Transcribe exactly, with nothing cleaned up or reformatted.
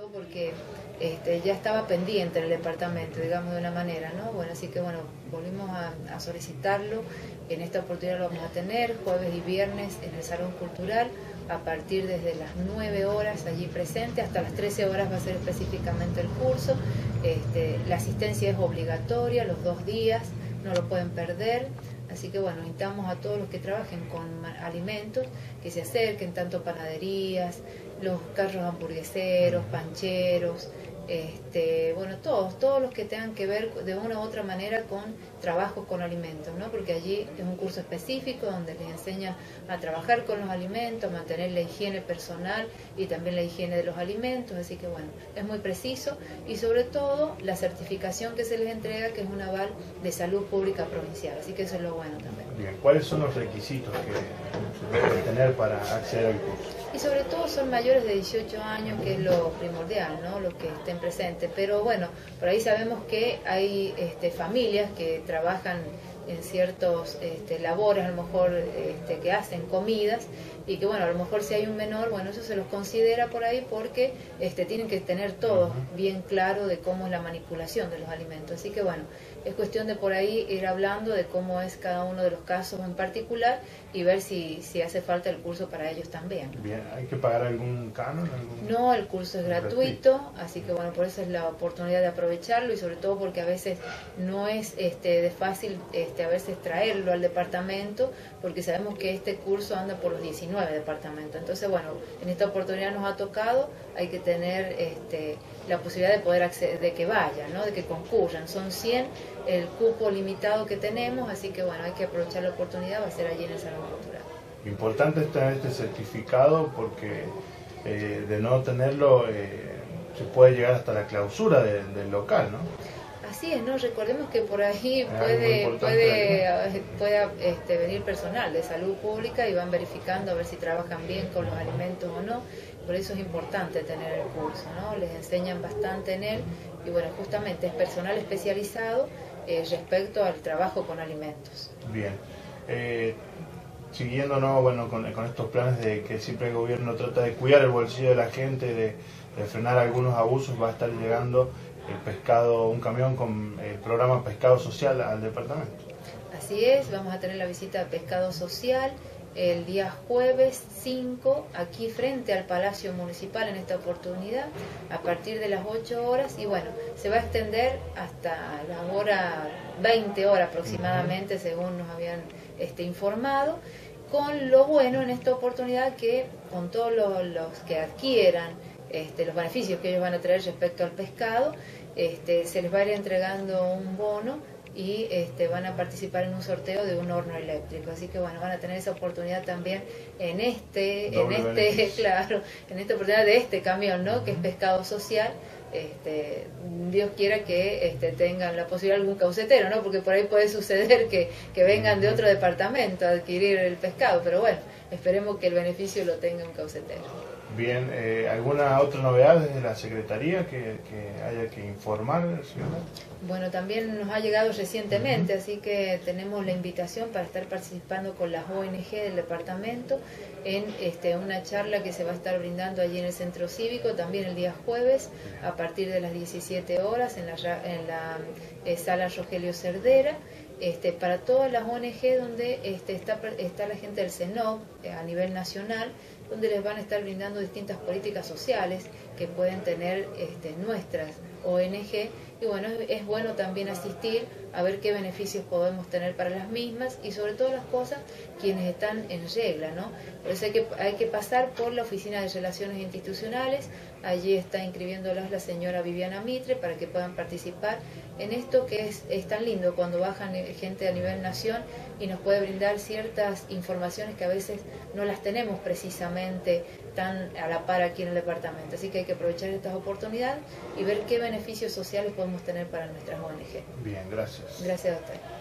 todo porque este, ya estaba pendiente el departamento, digamos de una manera, ¿no? Bueno, así que bueno, volvimos a, a solicitarlo. En esta oportunidad lo vamos a tener jueves y viernes en el Salón Cultural, a partir desde las nueve horas allí presente, hasta las trece horas va a ser específicamente el curso. Este, la asistencia es obligatoria los dos días, no lo pueden perder. Así que bueno, invitamos a todos los que trabajen con alimentos que se acerquen, tanto panaderías, los carros hamburgueseros, pancheros, este, bueno, todos, todos los que tengan que ver de una u otra manera con trabajo con alimentos, ¿no? Porque allí es un curso específico donde les enseña a trabajar con los alimentos, a mantener la higiene personal y también la higiene de los alimentos, así que bueno, es muy preciso y sobre todo la certificación que se les entrega, que es un aval de salud pública provincial, así que eso es lo bueno también. Bien, ¿cuáles son los requisitos que se deben tener para acceder al curso? Y sobre todo son mayores de dieciocho años, que es lo primordial, ¿no? Los que estén presentes. Pero bueno, por ahí sabemos que hay este, familias que trabajan en ciertos este, labores, a lo mejor este, que hacen comidas, y que bueno, a lo mejor si hay un menor, bueno, eso se los considera por ahí porque este, tienen que tener todo bien claro de cómo es la manipulación de los alimentos. Así que bueno, es cuestión de por ahí ir hablando de cómo es cada uno de los casos en particular y ver si, si hace falta el curso para ellos también. Bien, ¿hay que pagar algún canon? Algún... No, el curso es gratuito, así que bueno, por eso es la oportunidad de aprovecharlo y sobre todo porque a veces no es este, de fácil este, a veces traerlo al departamento, porque sabemos que este curso anda por los diecinueve departamentos. Entonces bueno, en esta oportunidad nos ha tocado, hay que tener este, la posibilidad de poder acceder, de que vayan, ¿no? De que concurran. Son cien el cupo limitado que tenemos, así que bueno, hay que aprovechar la oportunidad, va a ser allí en el Salón Cultural. Importante es tener este certificado porque eh, de no tenerlo eh, se puede llegar hasta la clausura de, del local, ¿no? Así es, ¿no? Recordemos que por ahí puede puede, puede este, venir personal de salud pública y van verificando a ver si trabajan bien con los alimentos o no. Por eso es importante tener el curso, ¿no? Les enseñan bastante en él y bueno, justamente es personal especializado eh, respecto al trabajo con alimentos. Bien. Eh, siguiéndonos bueno, con, con estos planes de que siempre el gobierno trata de cuidar el bolsillo de la gente, de, de frenar algunos abusos, va a estar llegando el pescado, un camión con el programa Pescado Social al departamento. Así es, vamos a tener la visita de Pescado Social el día jueves cinco, aquí frente al Palacio Municipal en esta oportunidad, a partir de las ocho horas, y bueno, se va a extender hasta la hora veinte horas aproximadamente, uh-huh. según nos habían este, informado, con lo bueno en esta oportunidad que con todos los, los que adquieran Este, los beneficios que ellos van a traer respecto al pescado, este, se les va a ir entregando un bono y este, van a participar en un sorteo de un horno eléctrico, así que bueno, van a tener esa oportunidad también en este, Doble en este, beneficio. claro, en esta oportunidad de este camión, ¿no? Uh-huh. Que es Pescado Social. Este, Dios quiera que este, tengan la posibilidad de algún caucetero, ¿no? Porque por ahí puede suceder que, que vengan de otro departamento a adquirir el pescado, pero bueno, esperemos que el beneficio lo tenga un caucetero. Bien, eh, ¿alguna otra novedad desde la Secretaría que, que haya que informar, señora? Bueno, también nos ha llegado recientemente, uh-huh. así que tenemos la invitación para estar participando con las O N G del departamento en este, una charla que se va a estar brindando allí en el Centro Cívico, también el día jueves, a partir de las diecisiete horas, en la, en la eh, Sala Rogelio Cerdera, este, para todas las O N G donde este, está, está la gente del CENOC eh, a nivel nacional, donde les van a estar brindando distintas políticas sociales que pueden tener este, nuestras O N G, y bueno, es, es bueno también asistir a ver qué beneficios podemos tener para las mismas y sobre todas las cosas quienes están en regla, ¿no? Por eso hay que, hay que pasar por la Oficina de Relaciones Institucionales, allí está inscribiéndolas la señora Viviana Mitre para que puedan participar en esto que es, es tan lindo cuando bajan gente a nivel nación y nos puede brindar ciertas informaciones que a veces no las tenemos precisamente tan a la par aquí en el departamento, así que hay que aprovechar estas oportunidades y ver qué beneficios sociales podemos tener para nuestras O N G. Bien, gracias. Gracias a usted.